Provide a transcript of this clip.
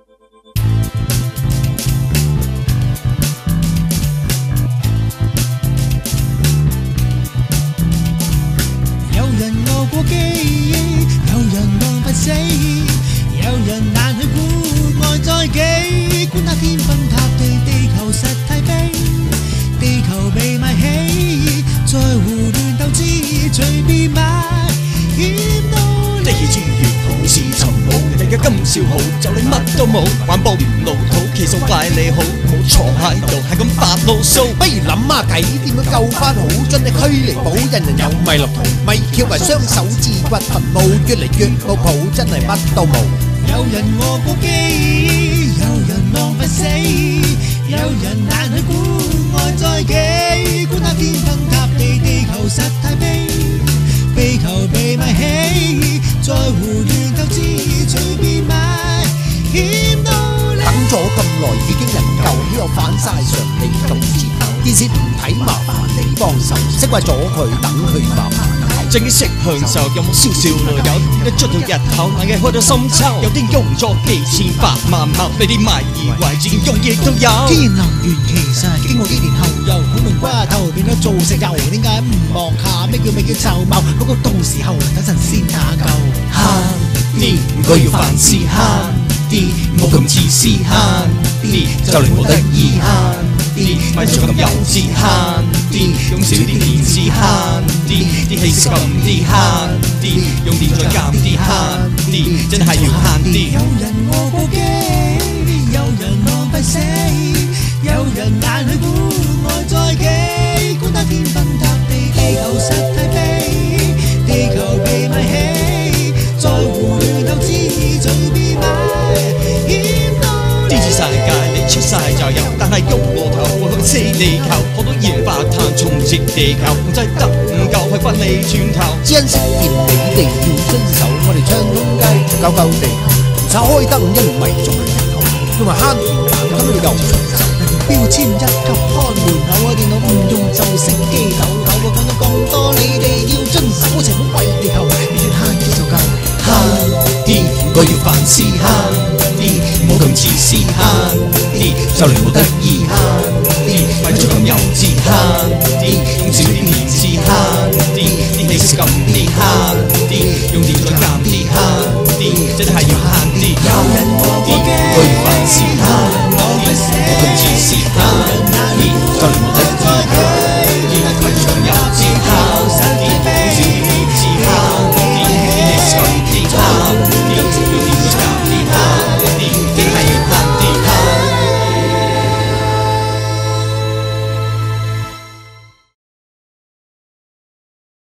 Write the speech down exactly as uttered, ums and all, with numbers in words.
有人餓過記憶，有人浪費死，有人難去估愛在己。觀那天崩塌地，地球實太悲，地球被賣起，在胡亂鬥智，隨便買險到地主越好似尋寶，人嘅金少好，就你乜都冇，環保唔老土，其實怪你好，冇坐喺度係咁發牢騷。 不如諗下計點樣救翻好，盡力去彌補，人人有米立圖，咪翹埋雙手自掘墳墓，越嚟越冇譜，真係乜都冇。 有人餓過記，有人浪費死，有人難去估愛在己。觀那天崩塌地，地球實太悲，地球被賣起，在胡亂鬥智，隨便買險到你。 等咗咁耐已經人夠，呢個反晒常理咁節奏。件事唔睇麻煩你幫手，釋懷咗佢，等佢慢慢唞。 正經識享受，有冇少少內疚？一出到日頭，硬係開到深秋。有啲用咗幾千百萬後，你啲賣以為自己用亦都有。 天能源其實經過幾年後，由普通瓜頭變咗做石油，點解唔望下咩叫咩叫臭茂？不過到時候等陣先打救。 慳啲唔該要凡事慳啲，唔好咁自私慳啲，就連冇得意慳啲，咪做咁幼稚慳啲，用少啲電視慳啲，啲氣息撳啲慳啲，用電再減啲慳啲，真係要慳啲。 有人餓過機，有人浪費死，有人難去估愛在己。觀那天崩塌地，地球實太悲，地球被賣起，在胡亂鬥智，隨便買險到你。 支持世界你出晒就有，但係喐個頭會去死地球，好多鹽化碳重蝕地球，控制得唔夠係分你轉頭。 知恩識掂你哋要遵守，我哋唱通街救救地球，唔拆開燈因為仲係日頭，用埋慳電膽咁你又長壽。標籤一級看門口啊，電腦唔用就成機抖抖。我講咗咁多，你哋要遵守，情好為地球，你越慳啲就夠。 慳啲唔該要凡事慳啲，唔好咁自私慳啲，就連冇得意慳啲，咪做咁幼稚慳啲，用少啲電視慳啲，啲氣息撳啲慳啲，